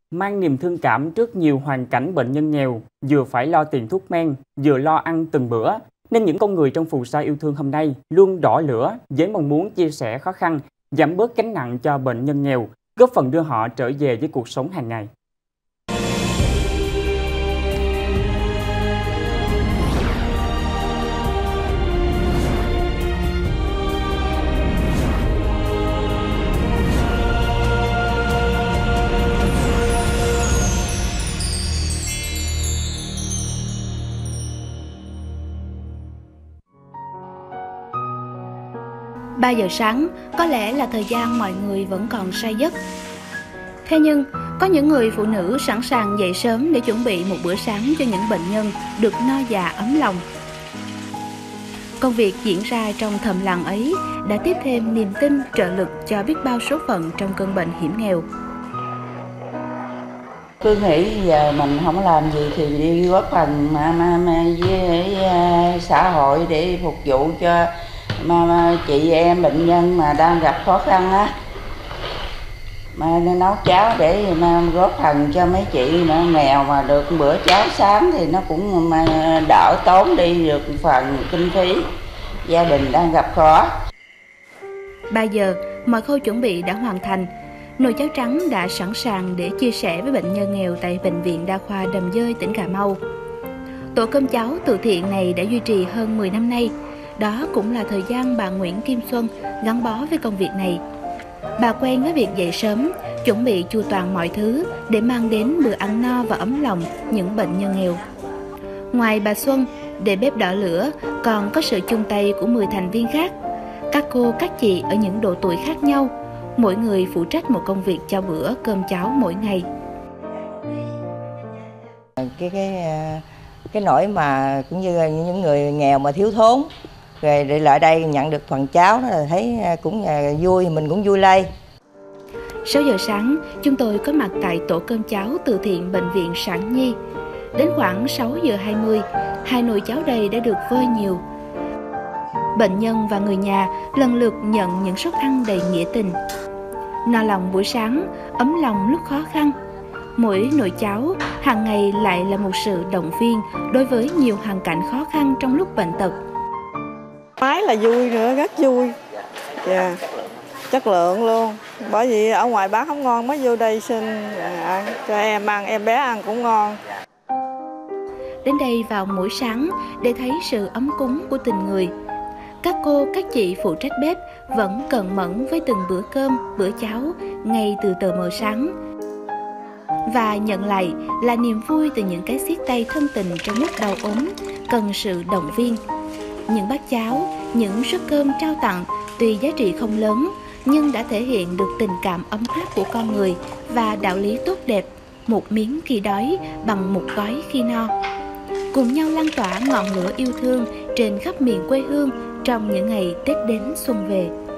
Mang niềm thương cảm trước nhiều hoàn cảnh bệnh nhân nghèo, vừa phải lo tiền thuốc men, vừa lo ăn từng bữa, nên những con người trong phù sa yêu thương hôm nay luôn đỏ lửa với mong muốn chia sẻ khó khăn, giảm bớt gánh nặng cho bệnh nhân nghèo, góp phần đưa họ trở về với cuộc sống hàng ngày. Ba giờ sáng có lẽ là thời gian mọi người vẫn còn say giấc. Thế nhưng, có những người phụ nữ sẵn sàng dậy sớm để chuẩn bị một bữa sáng cho những bệnh nhân được no dạ ấm lòng. Công việc diễn ra trong thầm lặng ấy đã tiếp thêm niềm tin trợ lực cho biết bao số phận trong cơn bệnh hiểm nghèo. Cứ nghĩ giờ mình không làm gì thì đi góp phần với xã hội để phục vụ cho chị em bệnh nhân mà đang gặp khó khăn á, mà nấu cháo để góp phần cho mấy chị mà nghèo mà được bữa cháo sáng thì nó cũng đỡ tốn đi được phần kinh phí gia đình đang gặp khó. 3 giờ, mọi khâu chuẩn bị đã hoàn thành. Nồi cháo trắng đã sẵn sàng để chia sẻ với bệnh nhân nghèo tại Bệnh viện Đa khoa Đầm Dơi, tỉnh Cà Mau. Tổ cơm cháo từ thiện này đã duy trì hơn 10 năm nay. Đó cũng là thời gian bà Nguyễn Kim Xuân gắn bó với công việc này. Bà quen với việc dậy sớm, chuẩn bị chu toàn mọi thứ để mang đến bữa ăn no và ấm lòng những bệnh nhân nghèo. Ngoài bà Xuân, để bếp đỏ lửa còn có sự chung tay của 10 thành viên khác. Các cô, các chị ở những độ tuổi khác nhau, mỗi người phụ trách một công việc cho bữa cơm cháo mỗi ngày. Cái nỗi mà cũng như những người nghèo mà thiếu thốn rồi để lại đây nhận được phần cháo đó là thấy cũng vui, mình cũng vui lây. 6 giờ sáng, chúng tôi có mặt tại tổ cơm cháo từ thiện Bệnh viện Sản Nhi. Đến khoảng 6 giờ 20, 2 nồi cháo đầy đã được vơi nhiều. Bệnh nhân và người nhà lần lượt nhận những suất ăn đầy nghĩa tình. No lòng buổi sáng, ấm lòng lúc khó khăn. Mỗi nồi cháo hàng ngày lại là một sự động viên đối với nhiều hoàn cảnh khó khăn trong lúc bệnh tật. Máy là vui nữa, rất vui. Chất lượng luôn. Bởi vì ở ngoài bán không ngon mới vô đây xin ăn cho em ăn, em bé ăn cũng ngon. Đến đây vào mỗi sáng để thấy sự ấm cúng của tình người. Các cô, các chị phụ trách bếp vẫn cẩn mẫn với từng bữa cơm, bữa cháo ngay từ tờ mờ sáng. Và nhận lại là niềm vui từ những cái siết tay thân tình trong lúc đau ốm, cần sự động viên. Những bát cháo, những suất cơm trao tặng tuy giá trị không lớn nhưng đã thể hiện được tình cảm ấm áp của con người và đạo lý tốt đẹp, một miếng khi đói bằng một gói khi no. Cùng nhau lan tỏa ngọn lửa yêu thương trên khắp miền quê hương trong những ngày Tết đến xuân về.